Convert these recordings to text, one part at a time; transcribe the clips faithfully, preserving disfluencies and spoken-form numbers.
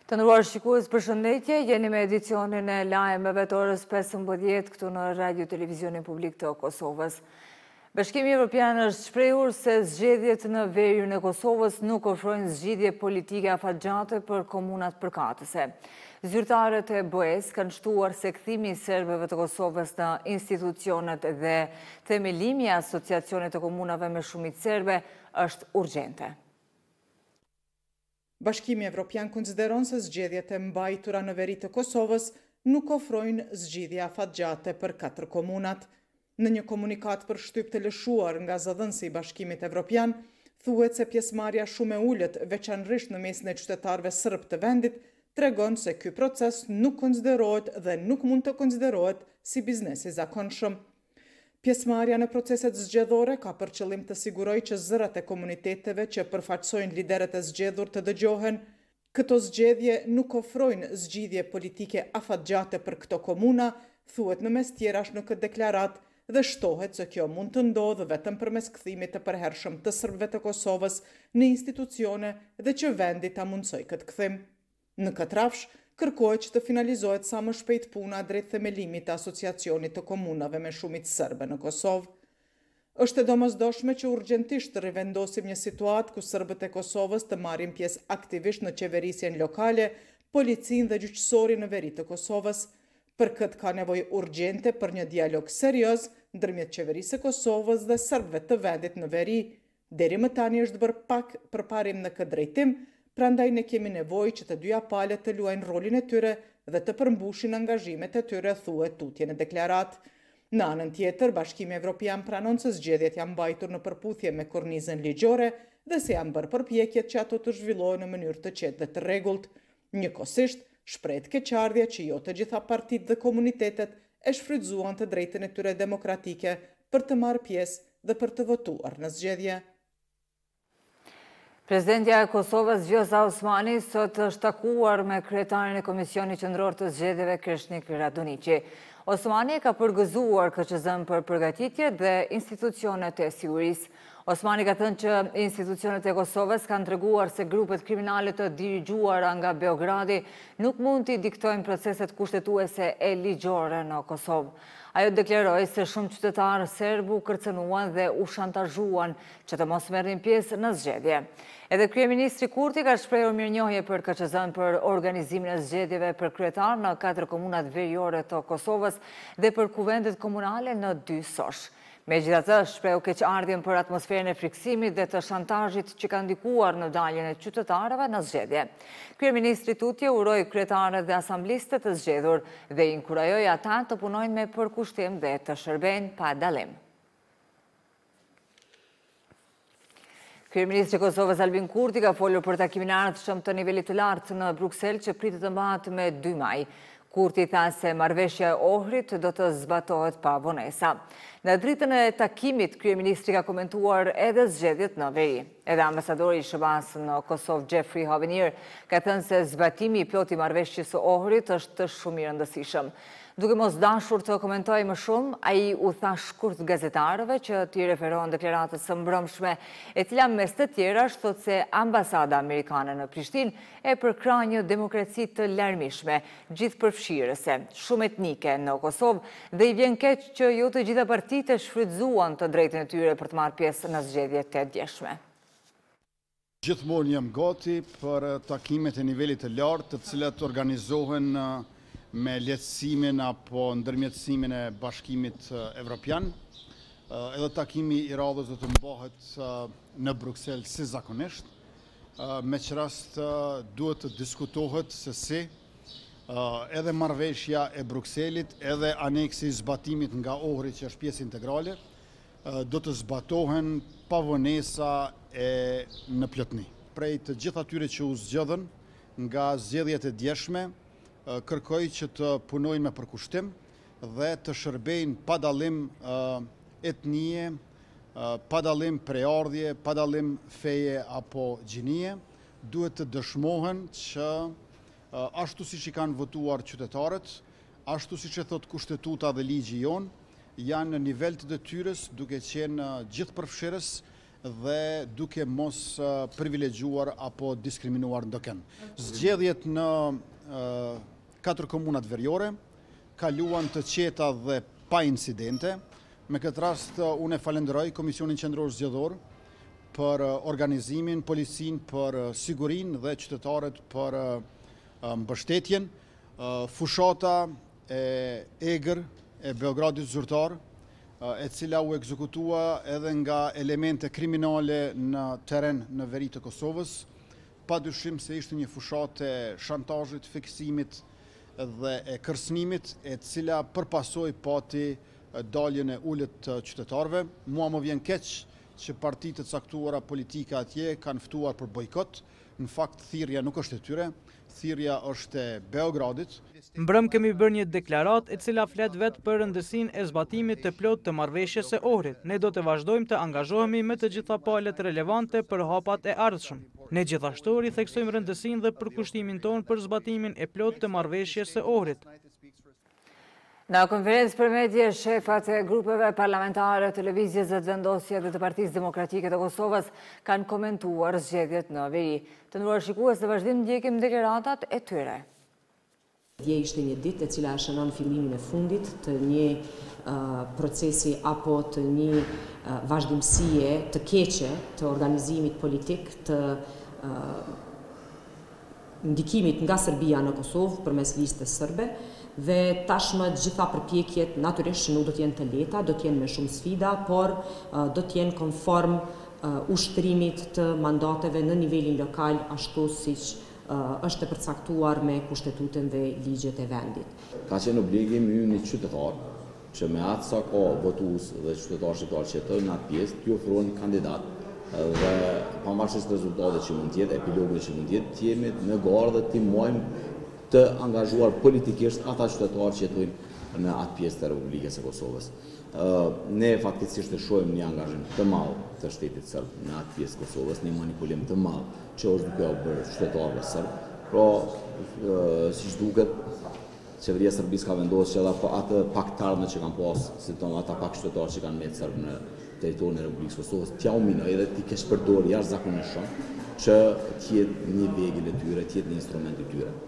Të nderuar shikues, përshëndetje, jeni me edicionin e lajmeve të orës pesëmbëdhjetë këtu në Radio Televizionin Publik të Kosovës. Bashkimi Evropian është shprehur se zgjedhjet në veriun e Kosovës nuk ofrojnë zgjidhje politike afatgjate për komunat përkatëse. Zyrtarët e B E S kanë shtuar se kthimi i serbëve të Kosovës në institucionet dhe themelimi i asociacionit të komunave me shumicë serbe është urgjente. Bashkimi Evropian konsideron se zgjedhjet e mbajtura në veri të Kosovës nuk ofrojnë zgjidhje afatgjate për katër komunat. Në një komunikat për shtyp të lëshuar nga zëdhënësi i Bashkimit Evropian, thuhet se pjesëmarrja shumë e ulët, veçanërisht në mesin e qytetarëve serb të vendit, tregon se ky proces nuk konsiderohet dhe nuk mund të konsiderohet si biznes i zakonshëm. Pjesëmarrja në proceset zgjedhore ka për qëllim të sigurojë që zërat e komuniteteve që përfaqësojnë liderët e zgjedhur të dëgjohen. Këto zgjedhje nuk ofrojnë zgjidhje politike afatgjate për këto komuna, thuhet në mes tjerash në këtë deklarat, dhe shtohet se kjo mund të ndodhë vetëm përmes kthimit të përhershëm të serbëve të Kosovës në institucione dhe që vendi ta mundsoj këtë kthim. Në këtë rafsh, kërkohet që të finalizohet sa më shpejt puna drejt themelimit të asociacionit të komunave me shumicë serbe në Kosovë. Është e domosdoshme që urgjentisht të rivendosim një situatë ku serbët e Kosovës të marrin pjesë aktivisht në qeverisjen lokale, policinë dhe gjyqësorin në veri të Kosovës. Për këtë ka nevojë urgjente për një dialog serioz ndërmjet qeverisë së Kosovës dhe serbëve të vendit në veri. Deri më tani është bërë pak përparim në këtë drejtim, prandaj ne kemi nevojë që të dyja palët të luajnë rolin e tyre dhe të përmbushin angazhimet e tyre, thuhet tutje në deklarat. Në anën tjetër, Bashkimi Evropian pranon se zgjedhjet janë mbajtur në përputhje me kornizën ligjore dhe se janë bërë përpjekjet që ato të zhvillohen në mënyrë të qetë dhe të rregullt. Njëkohësisht, shprehet keqardhja që jo të gjitha partitë dhe komunitetet e shfrytzuan të drejtën e tyre demokratike për të marrë pjesë dhe për të votuar në zgjedhje. Presidentja e Kosovës Vjosa Osmani sot është takuar me kryetarin e Komisionit Qendror të Zgjedhjeve Kreshnik Radoniqi. Osmani ka përgëzuar K Q Z-n për përgatitjet dhe institucionet e sigurisë. Osmani ka thënë që institucionet e Kosovës kanë treguar se grupet kriminale të dirigjuara nga Beogradi nuk mund t'i diktojnë proceset kushtetuese e ligjore në Kosovë. Ajo deklaroi se shumë qytetarë serbu kërcënuan dhe u shantazhuan që të mos merrin pjesë në zgjedhje. Edhe kryeministri Kurti ka shprehur mirënjohje për K Q Z-n për organizimin e zgjedhjeve për kryetar në katër komunat veriore të Kosovës dhe për kuvendet komunale në dy sosh. Megjithatë, shprehu keqardhjen për atmosferën e friksimit dhe të shantazhit që ka ndikuar në daljen e qytetarëve në zgjedhje. Kryeministri Tutje uroi kryetarët dhe asamblistët të zgjedhur dhe i inkurajoi ata të punojnë me përkushtim dhe të shërbejnë pa dallim. Kryeministri i Kosovës Albin Kurti ka folur për takimin e ardhshëm të nivelit të lartë në Bruksel që pritet të mbahet me dy maj. Kurti tha se marrëveshja e Ohrit do të zbatohet pa vonesa. Në dritën e takimit, kryeministri ka komentuar edhe zgjedhjet në veri. Edhe ambasadori i S B A-s në Kosovë, Jeffrey Hovenier, ka thënë se zbatimi i plotë i marrëveshjes së Ohrit është shumë i rëndësishëm. Duke mos dashur të komentojë më shumë, ai u tha shkurt gazetarëve që t'i referohen deklaratës së mbrëmshme, e cila mes të tjerash thotë se ambasada amerikane në Prishtinë e përkrah një demokraci të larmishme, gjithëpërfshirëse, shumë etnike në Kosovë dhe i vjen keq që jo të gjitha partitë shfrytzuan të drejtën e tyre për të marrë pjesë në zgjedhjet e djeshme. Gjithmonë jam gati për takimet e nivelit të lartë, të cilat organizohen me lehtësimin apo ndërmjetësimin e Bashkimit Evropian. Edhe takimi i radhës do të mbahet në Bruksel si zakonisht. Me që rast duhet të diskutohet se si edhe marrëveshja e Brukselit, edhe aneksi i zbatimit nga Ohri që është pjesë integrale, do të zbatohen pa vonesa e në plotni. Prej të gjithë atyre që u zgjodhen nga zgjedhjet e djeshme, kërkoj që të punojnë me përkushtim dhe të shërbejnë pa dallim etnie, pa dallim preardhje, pa dallim feje apo gjinie. Duhet të dëshmohen që ashtu siç i kanë votuar qytetarët, ashtu siç e thot kushtetuta dhe ligji jon, janë në nivel të detyrës duke qenë gjithëpërfshirës dhe duke mos privilegjuar apo diskriminuar ndoken. Zgjedhjet në katër komunat veriore kaluan të qeta dhe pa incidente. Me këtë rast, unë e falenderoj Komisionin Qendror Zgjedhor për organizimin, policin për sigurin dhe qytetarët për mbështetjen. Fushata e Egër, e Beogradit zyrtar, e cila u ekzekutua edhe nga elemente kriminale në teren në veri të Kosovës, pa dyshim se ishte një fushat e shantazhit, fiksimit dhe e kërsnimit, e cila përpasoj pati daljen e ullet të qytetarve. Mua më vjen keq që partitë të caktuara politike atje kanë ftuar për bojkot. Në fakt, thirrja nuk është e tyre, thirrja është e Beogradit. Mbrëm kemi bërë një deklarat e cila flet vetë për rëndësinë e zbatimit të plot të marrëveshjes së Ohrit. Ne do të vazhdojmë të angazhohemi me të gjitha palët relevante për hapat e ardhshëm. Ne gjithashtu ritheksojmë rëndësinë dhe përkushtimin tonë për zbatimin e plot të marrëveshjes së Ohrit. Në konferencë për medje, shefat e grupeve parlamentare, televizjes dhe vendosje dhe të Partisë Demokratike të Kosovës kanë komentuar zgjedhjet në veri. Të nderuar shikues, në vazhdim ndjekim deklaratat e tyre. Dje ishte një ditë e cila shënon fillimin e fundit të një uh, procesi apo të një uh, vazhdimësie të keqe të organizimit politik të uh, ndikimit nga Serbia në Kosovë përmes listës sërbe. Dhe tashmë gjitha përpjekjet natyrisht nuk do t'jenë të lehta, do t'jenë me shumë sfida, por uh, do t'jenë konform uh, ushtrimit të mandateve në nivelin lokal, ashtu siç uh, është e përcaktuar me kushtetutën dhe ligjet e vendit. Ka qenë obligim i një qytetar që me atë sa ka votues dhe qytetar shqiptar që të në atë pjesë t'ju ofrojnë kandidat dhe pavarësisht rezultateve që mund të jetë, epilogëve që mund të jetë, t'jemi në garë dhe t'i mojmë të angazhuar politikisht ata qytetarë që jetojnë në atë pjesë të Republikës së Kosovës. Ne faktikisht e shohim një angazhim të madh të shtetit serb në atë pjesë të Kosovës, një manipulim të madh që është duke u bërë qytetarëve serb. Pra, siç duket, qeveria e Serbisë ka vendosur që edhe atë paktarme që kanë pas, si tonë ata pak qytetarë që kanë mbetë serb në territorin e Republikës së Kosovës, t'ja u minoj edhe t'i kesh përdorur jashtëzakonisht shumë që të jetë një vegël e tyre, të jetë një instrument i tyre.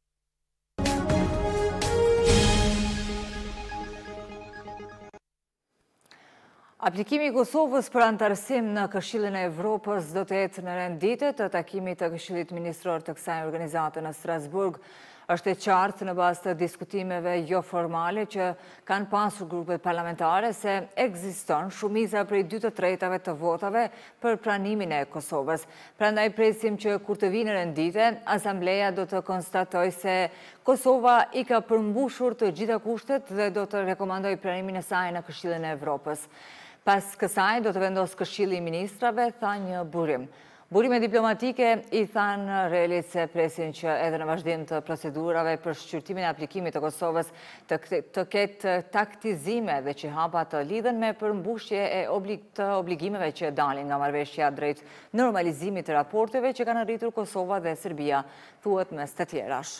Aplikimi i Kosovës për antarësim në Këshillin e Evropës do të jetë në rendite të takimit të Këshillit Ministror të kësaj organizate në Strasburg. Është e qartë në bazë të diskutimeve jo formale që kanë pasur grupet parlamentare se ekziston shumica prej dy të tretave të votave për pranimin e Kosovës. Prandaj presim që kur të vinë rendite, Asambleja do të konstatoj se Kosova i ka përmbushur të gjitha kushtet dhe do të rekomandoj pranimin e saj në Këshillin e Evropës. Pas kësaj do të vendos Këshilli i Ministrave, tha një burim. Burime diplomatike i thanë Relit se presin që edhe në vazhdim të procedurave për shqyrtimin e aplikimit të Kosovës të, të ketë taktizime dhe që hapa të lidhen me përmbushje e oblig, të obligimeve që dalin nga marrëveshja drejt normalizimit të raporteve që kanë arritur Kosova dhe Serbia, thuhet mes të tjerash.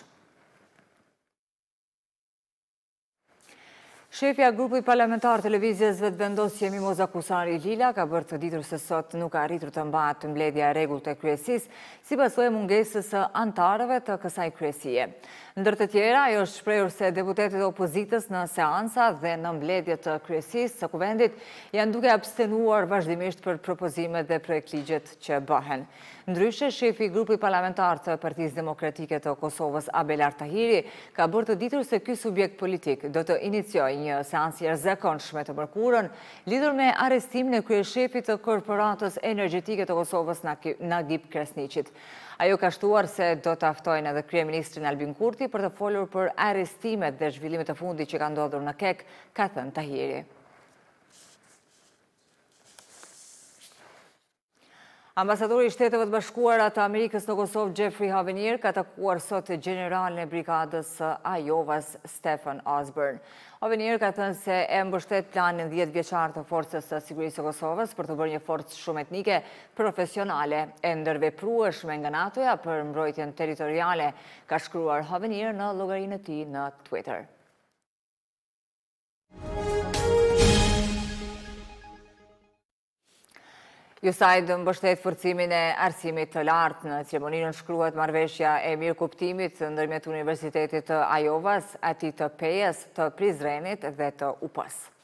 Shefja grupit parlamentar televizjes vetëvendosje Mimoza Kusari Lila ka bërë të ditur se sot nuk ka arritur të mbahet të mbledhja e rregullt të kryesisë si pasojë e mungesës së antarëve të kësaj kryesie. Ndër të tjera, ajo është shprehur se deputetët e opozitës në seansa dhe në mbledhje të kryesisë së kuvendit janë duke abstenuar vazhdimisht për propozimet dhe projektligjet që bëhen. Ndryshe, shefi i grupit parlamentar të Partisë Demokratike të Kosovës, Abel Artahiri, ka bërë të ditur se ky subjekt politik do të iniciojë një seancë jashtëzakonshme të mërkurën lidhur me arrestimin e kryeshefit të Korporatës Energjetike të Kosovës, Nagib Kresniqit. Ajo ka shtuar se do të aftojnë edhe kryeministrin Albin Kurti për të folur për arrestimet dhe zhvillimet e fundit që kanë ndodhur në Kek, ka thënë Tahiri. Ambasadori i Shteteve të Bashkuara të Amerikës në Kosovë, Jeffrey Havenier, ka takuar sot generalin e brigadës Ajovas, Stephen Osborne. Havenier ka thënë se e mbështet planin dhjetë vjeçar të Forcës së Sigurisë së Kosovës për të bërë një forcë shumë etnike, profesionale e ndërveprueshme nga NATO-ja për mbrojtjen territoriale, ka shkruar Havenier në llogarinë e tij në Twitter. USAID mbështet forcimin e arsimit të lartë. Në ceremoninë shkruhet marrëveshja e mirëkuptimit ndërmjet Universitetit të Iovas, atij të Pejës, të Prizrenit dhe të U P S.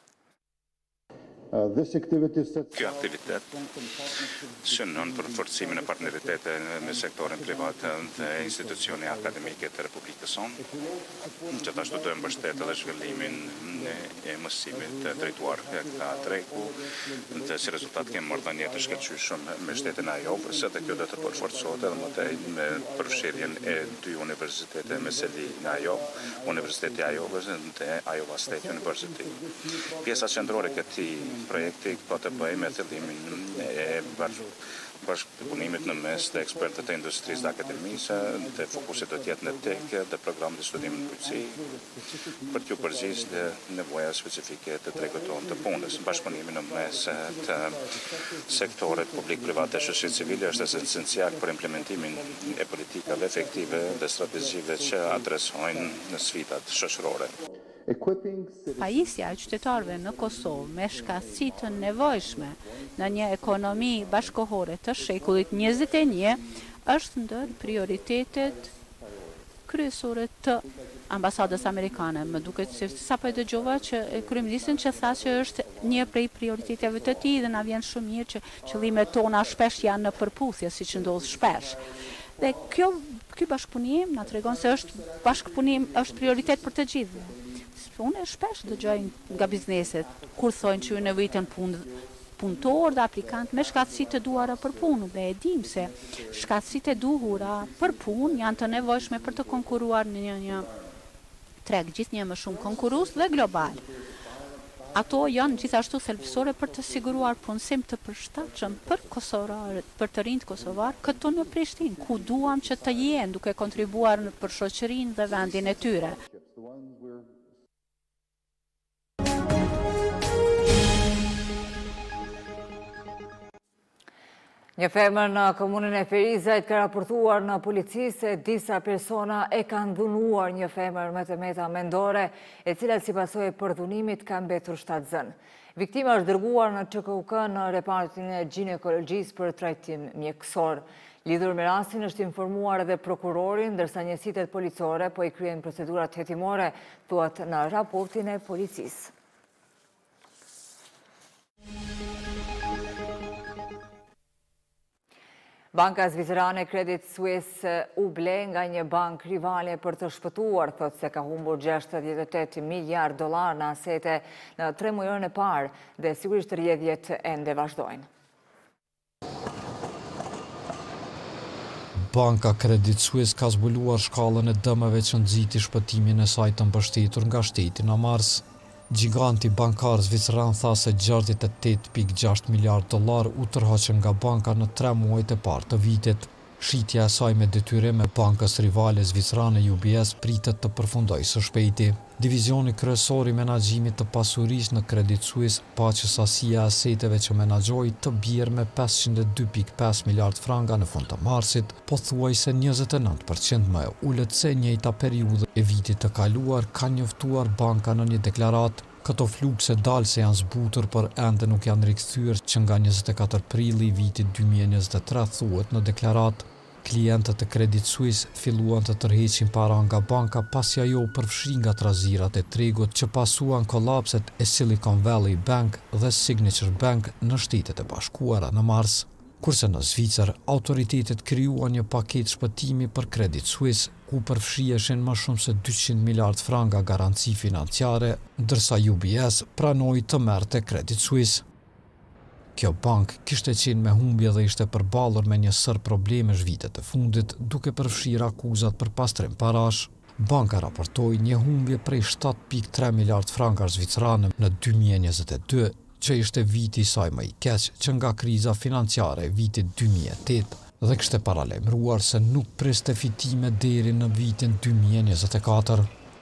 Kjo aktivitet synon për forcimin e partneritetit me sektorin privat dhe institucione akademike të Republikës sonë. Gjithashtu do mbështet edhe zhvillimin e mësimit të drejtuar nga treku dhe si rezultat kemi marrëdhënie të shkëlqyeshëm me shtetin e Iovës dhe kjo do të përforcohet edhe më tej me përfshirjen e dy universitete meseli në Iovë, Universiteti i Iovës dhe Iowa State University. Pjesa qendrore e këtij projekti ka të bëjë me fillimin e bashkëpunimit në mes të ekspertët e industrisë dhe akademisë, dhe fokusit do të jetë në tekë dhe program të studimit në bujqësi, për t'ju përgjigjë në nevoja specifike të tregut tonë të punës. Bashkëpunimi në mes të sektorit publik-privat dhe shoqërisë civile është esencial për implementimin e politikave efektive dhe strategjive që adresojnë në sfidat shoqërore. Pajisja e qytetarëve në Kosovë me shkatësi të nevojshme në një ekonomi bashkohore të shekullit njëzet e një është ndër prioritetet kryesore të ambasadës amerikane. Më duket se sapo e dëgjova që kryeministrin që tha që është një prej prioriteteve të tij dhe na vjen shumë mirë që qëllimet tona shpesh janë në përputhje, siç ndodh shpesh. Dhe kjo ky bashkëpunim na tregon se është bashkëpunim është prioritet për të gjithë. Unë shpesh dëgjoj nga bizneset kur thonë që ju nevojitën punë punëtor dhe aplikant me shkatësi të duara për punë dhe e dim se shkatësitë e duhura për punë janë të nevojshme për të konkuruar në një, një treg gjithnjë më shumë konkurrues dhe global. Ato janë gjithashtu thelbësore për të siguruar punësim të përshtatshëm për kosovarët, për të rinjt kosovar këtu në Prishtinë, ku duam që të jenë duke kontribuar për shoqërinë dhe vendin e tyre. Një femër në komunën e Ferizajt ka raportuar në polici se disa persona e kanë dhunuar një femër me të meta mendore, e cila si pasojë e përdhunimit ka mbetur shtatzën. Viktima është dërguar në Ç K U K në repartin e ginekologjisë për trajtim mjekësor. Lidhur me rastin është informuar edhe prokurorin, ndërsa njësitet policore po i kryen procedurat hetimore, thuhet në raportin e policisë. Banka Zvicrane Credit Suisse u ble nga një bank rivale për të shpëtuar, thot se ka humbur gjashtëdhjetë e tetë miliard dollar në asete në tre muajin e parë dhe sigurisht rrjedhjet ende vazhdojnë. Banka Credit Suisse ka zbuluar shkallën e dëmeve që nxiti shpëtimin e saj të mbështetur nga shteti në mars. Giganti bankar zvicran tha se gjashtëdhjetë e tetë pikë gjashtë miliard dollar u tërhoqën nga banka në tre muajt e parë të vitit. Shitja e saj me detyrim e bankës rivale zvicrane U B S pritet të përfundojë së shpejti. Divizioni kryesor i menaxhimit të pasurisë në Credit Suisse pa që sasia e aseteve që menaxhoi të bjerë me pesëqind e dy pikë pesë miliard franga në fund të marsit, pothuajse njëzet e nëntë përqind më e ulët se njëjta periudhë e vitit të kaluar, ka njoftuar banka në një deklaratë. Këto flukse dalse janë zbutur, por ende nuk janë rikthyer që nga njëzet e katër prilli i vitit dy mijë e njëzet e tre, thuhet në deklaratë. Klientët e Credit Suisse filluan të tërheqin para nga banka pasi ajo u përfshi nga trazirat e tregut që pasuan kolapset e Silicon Valley Bank dhe Signature Bank në Shtetet e Bashkuara në mars. Kurse në Zvicër, autoritetet krijuan një paketë shpëtimi për Credit Suisse, ku përfshiheshin më shumë se dyqind miliard franga garanci financiare, ndërsa U B S pranoi të merrte Credit Suisse. Kjo bank kishte qenë me humbje dhe ishte përballur me një sër problemesh vitet e fundit, duke përfshirë akuzat për pastrim parash. Banka raportoi një humbje prej shtatë pikë tre miliard frankash zvicrane në dy mijë e njëzet e dy, që ishte viti i saj më i keq që nga kriza financiare e vitit dy mijë e tetë, dhe kishte paralajmëruar se nuk priste fitime deri në vitin dy mijë e njëzet e katër.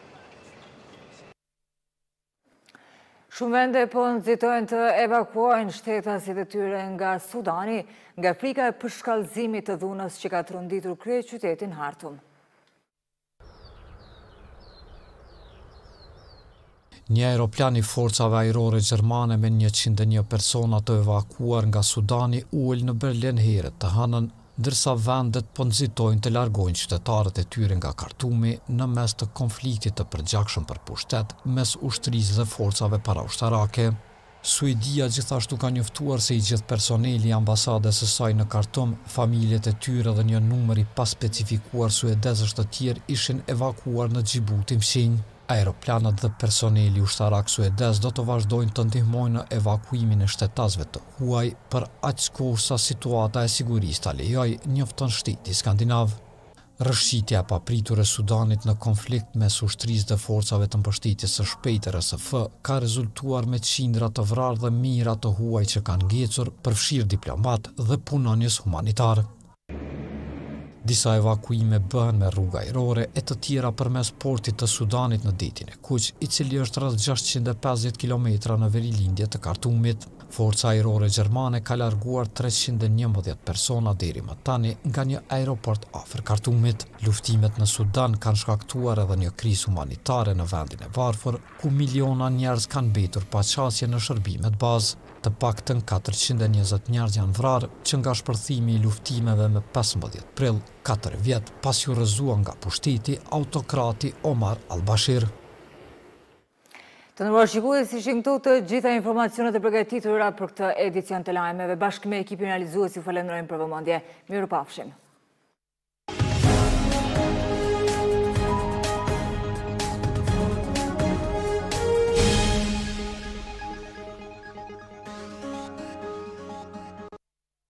Shumë vende po nxitojnë të evakuojnë shtetasit e tyre nga Sudani, nga frika e përshkallëzimit të dhunës që ka tronditur kryeqytetin Khartoum. Një aeroplan i forcave ajrore gjermane me njëqind e një persona të evakuar nga Sudani ul në Berlin herët të hënën, ndërsa vendet po nxitojnë të largojnë qytetarët e tyre nga Kartumi në mes të konfliktit të përgjakshëm për pushtet mes ushtrisë dhe forcave paraushtarake. Suedia gjithashtu ka njoftuar se i gjithë personeli i ambasadës së saj në Khartoum, familjet e tyre dhe një numër i paspecifikuar suedezësh të tjerë ishin evakuar në Xhibuti fshinj. Aeroplanët dhe personeli ushtarak suedez do të vazhdojnë të ndihmojnë në evakuimin e shtetasëve të huaj për aq kohë sa situata e sigurisë ta lejojë, njofton shteti skandinav. Rrëshqitja e papritur e Sudanit në konflikt mes ushtrisë dhe forcave të mbështetjes së shpejtë R S F ka rezultuar me qindra të vrarë dhe mijëra të huaj që kanë ngecur, përfshirë diplomat dhe punonjës humanitar. Disa evakuime bëhen me rrugë ajrore e të tjera përmes portit të Sudanit në detin e Kuq, i cili është rreth gjashtëqind e pesëdhjetë kilometra në verilindje të Kartumit. Forca ajrore gjermane ka larguar treqind e njëmbëdhjetë persona deri më tani nga një aeroport afër Kartumit. Luftimet në Sudan kanë shkaktuar edhe një krizë humanitare në vendin e varfër, ku miliona njerëz kanë mbetur pa qasje në shërbimet bazë. Të paktën katërqind e njëzet njerëz janë vrarë që nga shpërthimi i luftimeve me pesëmbëdhjetë prill, katër vjet pas u rrëzuan nga pushteti autokrati Omar al-Bashir. Të nderuar shikues, ishin këto të gjitha informacionet e përgatitura për këtë edicion të lajmeve. Bashkë me ekipin analizues ju falenderojmë për vëmendje. Mirupafshim.